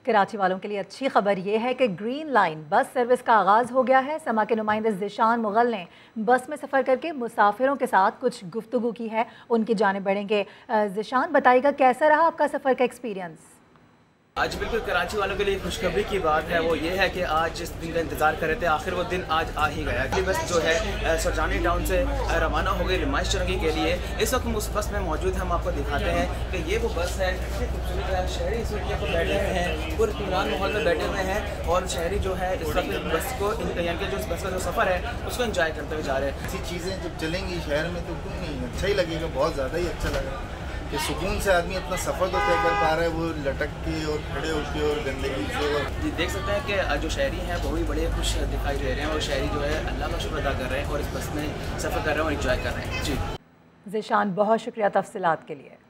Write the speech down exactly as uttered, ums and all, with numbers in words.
कराची वालों के लिए अच्छी खबर यह है कि ग्रीन लाइन बस सर्विस का आगाज़ हो गया है। समा के नुमाइंदे ज़िशान मुगल ने बस में सफ़र करके मुसाफिरों के साथ कुछ गुफ्तगू की है, उनकी जानिब बढ़ेंगे। ज़िशान, बताइएगा कैसा रहा आपका सफ़र का एक्सपीरियंस? आज बिल्कुल कराची वालों के लिए खुशखबरी की बात है, वो ये है कि आज जिस दिन का इंतज़ार कर रहे थे आखिर वो दिन आज आ ही गया। अगली बस जो है सरजानी टाउन से रवाना हो गई रिमाइश चरंगी के लिए। इस वक्त हम उस बस में मौजूद हैं, हम आपको दिखाते हैं कि ये वो बस है। खूबसूरत है, शहरी इस वक्त पर बैठे हुए हैं, पूरे इत्मीनान माहौल में बैठे हुए हैं और शहरी जो है इस वक्त बस को यानी कि जो बस का जो सफ़र है उसको इंजॉय करते हुए जा रहे हैं। ऐसी चीज़ें जब चलेंगी शहर में तो क्यों नहीं, अच्छा ही लगेगा, बहुत ज़्यादा ही अच्छा लगेगा कि सुकून से आदमी अपना सफ़र तो तय कर पा रहा है, वो लटक के और खड़े होके और गंदगी से। और जी देख सकते हैं कि जो शहरी हैं वो भी बड़े खुश दिखाई दे रहे हैं और शहरी जो है अल्लाह का शुक्र अदा कर रहे हैं और इस बस में सफ़र कर रहे हैं और इंजॉय कर रहे हैं। जी ज़िशान, बहुत शुक्रिया तफसीलात के लिए।